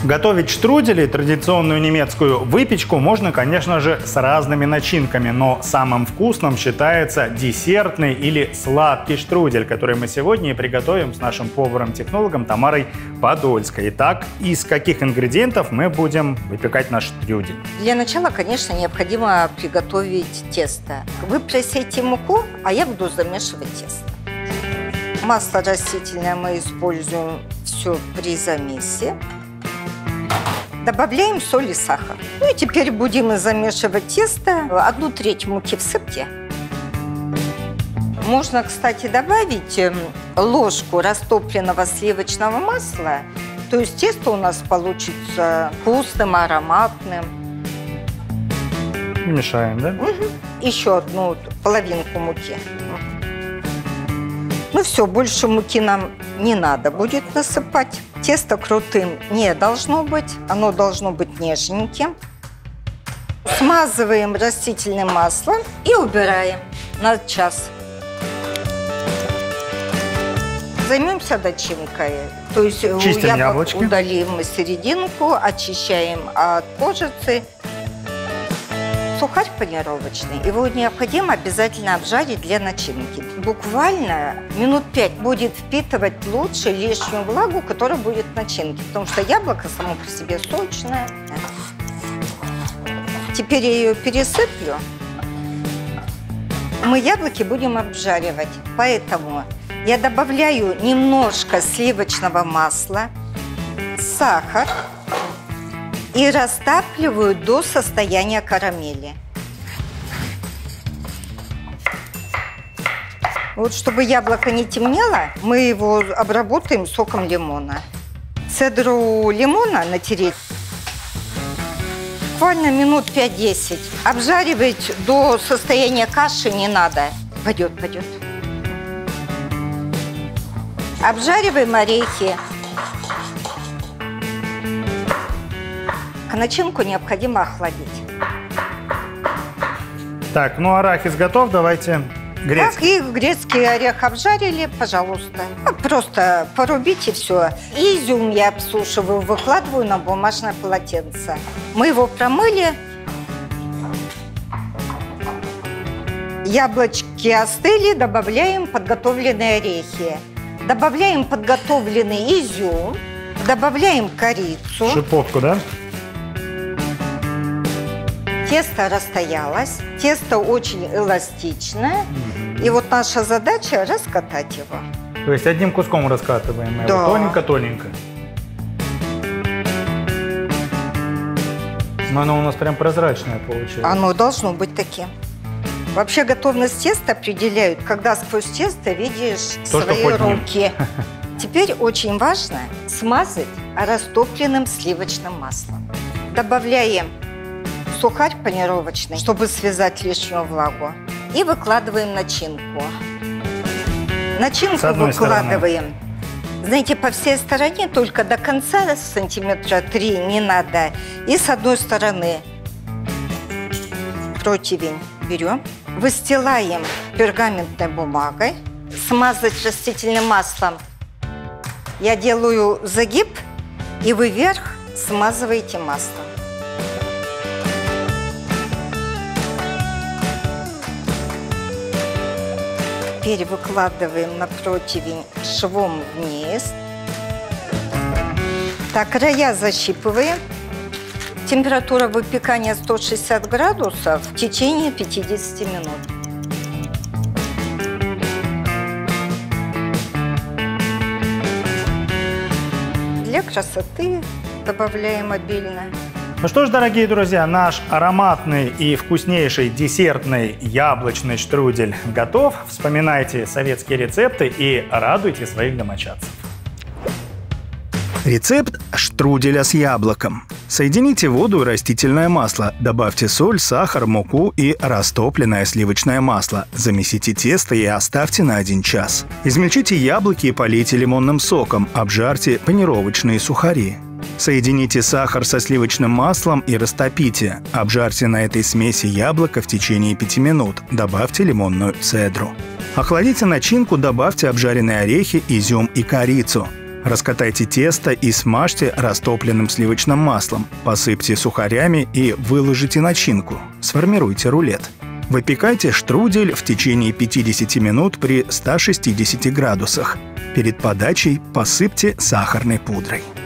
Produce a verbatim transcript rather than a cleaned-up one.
Готовить штрудели, традиционную немецкую выпечку, можно, конечно же, с разными начинками, но самым вкусным считается десертный или сладкий штрудель, который мы сегодня и приготовим с нашим поваром-технологом Тамарой Подольской. Итак, из каких ингредиентов мы будем выпекать наш штрудель? Для начала, конечно, необходимо приготовить тесто. Вы просеете муку, а я буду замешивать тесто. Масло растительное мы используем все при замесе. Добавляем соль и сахар. Ну и теперь будем замешивать тесто. Одну треть муки всыпьте. Можно, кстати, добавить ложку растопленного сливочного масла. То есть тесто у нас получится вкусным, ароматным. Мешаем, да? Угу. Еще одну половинку муки. Ну все, больше муки нам не надо будет насыпать. Тесто крутым не должно быть, оно должно быть нежненьким. Смазываем растительным маслом и убираем на час. Займемся начинкой. То есть чистим яблок яблочки. Удалим серединку, очищаем от кожицы. Сухарь панировочный, его необходимо обязательно обжарить для начинки. Буквально минут пять будет впитывать лучше лишнюю влагу, которая будет в начинке, потому что яблоко само по себе сочное. Теперь я ее пересыплю. Мы яблоки будем обжаривать, поэтому я добавляю немножко сливочного масла, сахар. И растапливаю до состояния карамели. Вот чтобы яблоко не темнело, мы его обработаем соком лимона. Цедру лимона натереть. Буквально минут пять-десять. Обжаривать до состояния каши не надо. Пойдет, пойдет. Обжариваем орехи. Начинку необходимо охладить. Так, ну арахис готов, давайте грецкий. Так, и грецкий орех обжарили, пожалуйста. Просто порубите все. Изюм я обсушиваю, выкладываю на бумажное полотенце. Мы его промыли. Яблочки остыли, добавляем подготовленные орехи. Добавляем подготовленный изюм. Добавляем корицу. Шиповку, да? Тесто расстоялось, тесто очень эластичное, mm-hmm. и вот наша задача раскатать его. То есть одним куском раскатываем, да. Тоненько-тоненько. Но оно у нас прям прозрачное получается. Оно должно быть таким. Вообще готовность теста определяют, когда сквозь тесто видишь То, свои руки. Теперь очень важно смазать растопленным сливочным маслом. Добавляем сухарь панировочный, чтобы связать лишнюю влагу. И выкладываем начинку. Начинку выкладываем, стороны. Знаете, по всей стороне, только до конца сантиметра три не надо. И с одной стороны противень берем, выстилаем пергаментной бумагой, смазать растительным маслом. Я делаю загиб, и вы вверх смазываете маслом. Теперь выкладываем на противень швом вниз. Так, края защипываем. Температура выпекания сто шестьдесят градусов в течение пятидесяти минут. Для красоты добавляем обильно. Ну что ж, дорогие друзья, наш ароматный и вкуснейший десертный яблочный штрудель готов. Вспоминайте советские рецепты и радуйте своих домочадцев. Рецепт штруделя с яблоком. Соедините воду и растительное масло, добавьте соль, сахар, муку и растопленное сливочное масло. Замесите тесто и оставьте на один час. Измельчите яблоки и полейте лимонным соком, обжарьте панировочные сухари. Соедините сахар со сливочным маслом и растопите. Обжарьте на этой смеси яблоко в течение пяти минут. Добавьте лимонную цедру. Охладите начинку, добавьте обжаренные орехи, изюм и корицу. Раскатайте тесто и смажьте растопленным сливочным маслом. Посыпьте сухарями и выложите начинку. Сформируйте рулет. Выпекайте штрудель в течение пятидесяти минут при ста шестидесяти градусах. Перед подачей посыпьте сахарной пудрой.